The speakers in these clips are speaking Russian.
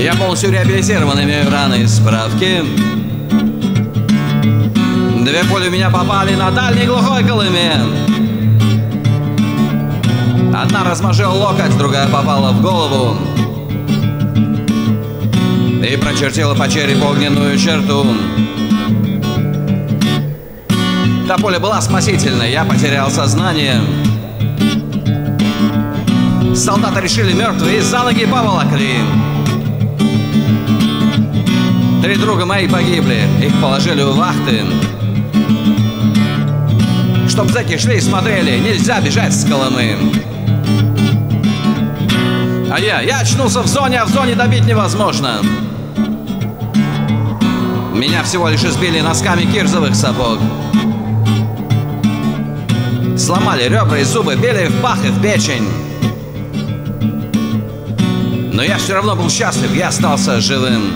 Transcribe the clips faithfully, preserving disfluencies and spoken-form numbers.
Я полностью реабилитирован, имею раны и справки. Две пули в меня попали на дальней глухой Колыме. Одна размажила локоть, другая попала в голову и прочертила по черепу огненную черту. Та пуля была спасительной, я потерял сознание. Солдаты решили мертвые и за ноги поволокли. Три друга мои погибли, их положили у вахты. Чтоб зэки шли и смотрели, нельзя бежать с Колымы. А я, я очнулся в зоне, а в зоне добить невозможно. Меня всего лишь избили носками кирзовых сапог. Сломали ребра и зубы, били в пах и в печень. Но я все равно был счастлив, я остался живым.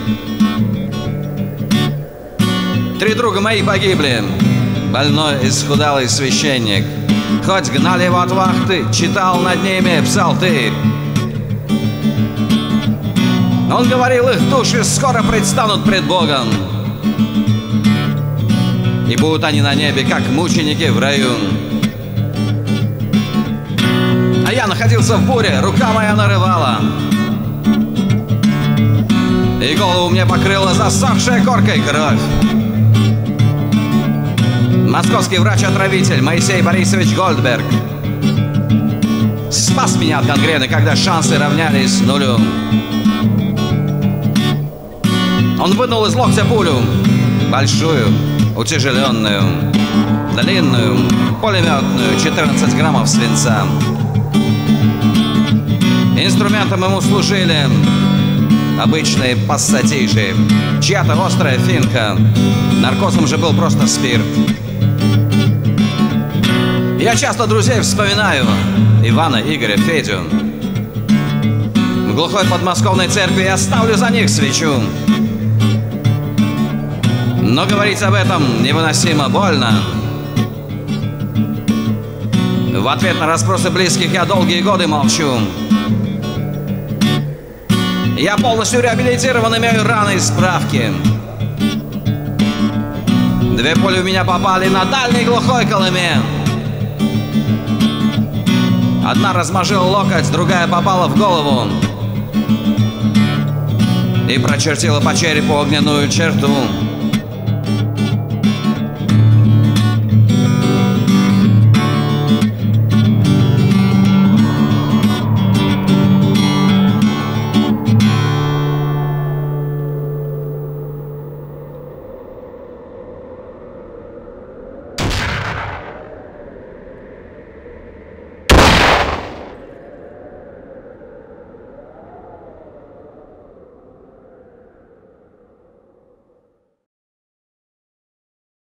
Три друга мои погибли. Больной исхудалый священник. Хоть гнали его от вахты, читал над ними псалтырь. Он говорил, их души скоро предстанут пред Богом. И будут они на небе, как мученики в раю. А я находился в буре, рука моя нарывала. И голову мне покрыла засохшая коркой кровь. Московский врач-отравитель Моисей Борисович Гольдберг спас меня от гангрены, когда шансы равнялись нулю. Он вынул из локтя пулю, большую, утяжеленную, длинную, пулеметную, четырнадцать граммов свинца. Инструментом ему служили обычные пассатижи, чья-то острая финка. Наркозом же был просто спирт. Я часто друзей вспоминаю, Ивана, Игоря, Федю. В глухой подмосковной церкви я ставлю за них свечу. Но говорить об этом невыносимо больно. В ответ на расспросы близких я долгие годы молчу. Я полностью реабилитирован, имею раны и справки. Две пули в меня попали на дальней глухой Колыме. Одна размажила локоть, другая попала в голову и прочертила по черепу огненную черту.